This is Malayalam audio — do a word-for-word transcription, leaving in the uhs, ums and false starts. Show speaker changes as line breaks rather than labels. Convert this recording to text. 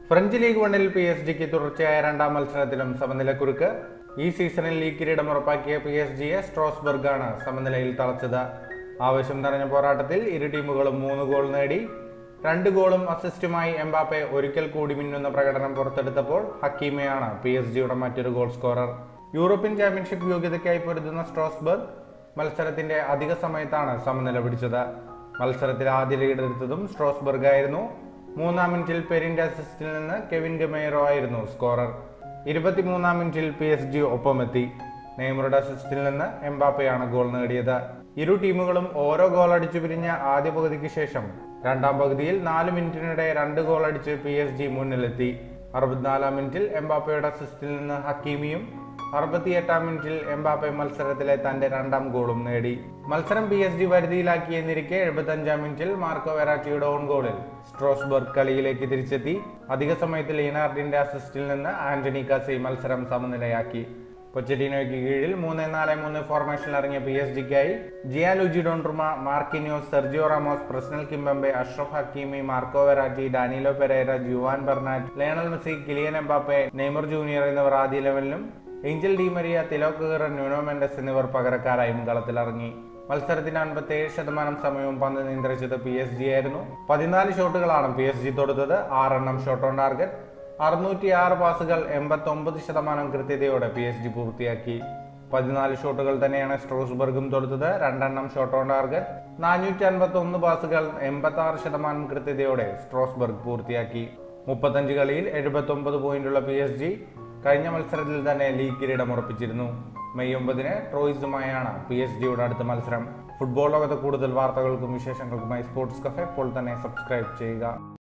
ഫ്രഞ്ച് ലീഗ് വണ്ണിൽ പി എസ് ജിക്ക് തുടർച്ചയായ രണ്ടാം മത്സരത്തിലും സമനിലക്കുരുക്ക്. ഈ സീസണിൽ ലീഗ് കിരീടം ഉറപ്പാക്കിയ പി എസ് ജിയെ സ്ട്രോസ്ബർഗാണ് സമനിലയിൽ തളച്ചത്. ആവേശം നിറഞ്ഞ പോരാട്ടത്തിൽ ഇരു ടീമുകളും മൂന്ന് ഗോൾ നേടി. രണ്ട് ഗോളും അസിസ്റ്റുമായി എംബാപ്പെ ഒരിക്കൽ കൂടി മിന്നുന്ന പ്രകടനം പുറത്തെടുത്തപ്പോൾ ഹക്കീമയാണ് പി എസ് ജിയുടെ മറ്റൊരു ഗോൾ സ്കോറർ. യൂറോപ്യൻ ചാമ്പ്യൻഷിപ്പ് യോഗ്യതയ്ക്കായി പൊരുതുന്ന സ്ട്രോസ്ബർഗ് മത്സരത്തിന്റെ അധിക സമയത്താണ് സമനില പിടിച്ചത്. മത്സരത്തിൽ ആദ്യ ലീഡ് എടുത്തതും സ്ട്രോസ്ബർഗ് ആയിരുന്നു. മൂന്നാം മിനിറ്റിൽ പെരിന്റെ അസിസ്റ്റിൽ നിന്ന് കെവിൻ ഗമേറോ ആയിരുന്നു സ്കോറർ. ഇരുപത്തിമൂന്നാം മിനിറ്റിൽ പി എസ് ജി ഒപ്പമെത്തി. നെയ്മറുടെ അസിസ്റ്റിൽ നിന്ന് എംബാപ്പയാണ് ഗോൾ നേടിയത്. ഇരു ടീമുകളും ഓരോ ഗോൾ അടിച്ചു പിരിഞ്ഞ ആദ്യ പകുതിക്ക് ശേഷം രണ്ടാം പകുതിയിൽ നാല് മിനിറ്റിനിടെ രണ്ട് ഗോൾ അടിച്ച് പി എസ് ജി മുന്നിലെത്തി. അറുപത്തിനാലാം മിനിറ്റിൽ എംബാപ്പയുടെ അസിസ്റ്റിൽ നിന്ന് ഹക്കീമിയും അറുപത്തിയെട്ടാം മിനിറ്റിൽ എംബാപ്പെ മത്സരത്തിലെ തന്റെ രണ്ടാം ഗോളും നേടി. മത്സരം പി എസ് ജി വരുതിയിലാക്കിയെന്നിരിക്കെ എഴുപത്തി അഞ്ചാം മിനിറ്റിൽ മാർക്കോ വെറാറ്റിയുടെ ഓൺ ഗോളിൽ സ്ട്രോസ്ബർഗ് കളിയിലേക്ക് തിരിച്ചെത്തി. അധിക സമയത്തിൽ ലീനാർഡിന്റെ അസിസ്റ്റിൽ നിന്ന് ആന്റണി കാസി മത്സരം സമനിലയാക്കി. പൊച്ചറ്റീനോയ്ക്ക് കീഴിൽ മൂന്ന് നാല് മൂന്ന് ഫോർമേഷനിൽ ഇറങ്ങിയ പി എസ് ജിക്കായി Gianluigi Donnarumma, Marquinhos, Sergio Ramos, Presnel Kimpembe, Achraf Hakimi, Marco Verratti, Danilo Pereira, Juan Bernat, Lionel Messi, Kylian Mbappe, Neymar junior എന്നിവർ ആദ്യ ലെവലിലും Angel Di Maria, Thilo Kehrer, Nuno Mendes എന്നിവർ പകരക്കാരായും കളത്തിലിറങ്ങി. മത്സരത്തിന്റെ അൻപത്തി ഏഴ് ശതമാനം സമയവും പന്ത് നിയന്ത്രിച്ചത് പി എസ് ജി ആയിരുന്നു. പതിനാല് ഷോട്ടുകളാണ് പി എസ് ജി തൊടുത്തത്. ആറെണ്ണം ഷോട്ട് ഓൺ ടാർഗറ്റ്. അറുന്നൂറ്റി ആറ് പാസുകൾ എൺപത്തി ഒമ്പത് ശതമാനം കൃത്യതയോടെ പി എസ് ജി പൂർത്തിയാക്കി. പതിനാല് ഷോട്ടുകൾ തന്നെയാണ് സ്ട്രോസ്ബർഗും തൊടുത്തത്. രണ്ടെണ്ണം ഷോട്ട് ഓൺ ടാർഗറ്റ്. നാനൂറ്റി അൻപത്തി ഒന്ന് പാസുകൾ എൺപത്തി ആറ് ശതമാനം കൃത്യതയോടെ സ്ട്രോസ്ബർഗ് പൂർത്തിയാക്കി. മുപ്പത്തഞ്ച് കളിയിൽ എഴുപത്തി ഒമ്പത് പോയിന്റുള്ള പി എസ് ജി കഴിഞ്ഞ മത്സരത്തിൽ തന്നെ ലീഗ് കിരീടം ഉറപ്പിച്ചിരുന്നു. മെയ് ഒമ്പതിന് ട്രോയിസുമായാണ് പി എസ് ജിയുടെ അടുത്ത മത്സരം. ഫുട്ബോൾ ലോകത്തെ കൂടുതൽ വാർത്തകൾക്കും വിശേഷങ്ങൾക്കുമായി സ്പോർട്സ് കഫേ ഇപ്പോൾ തന്നെ സബ്സ്ക്രൈബ് ചെയ്യുക.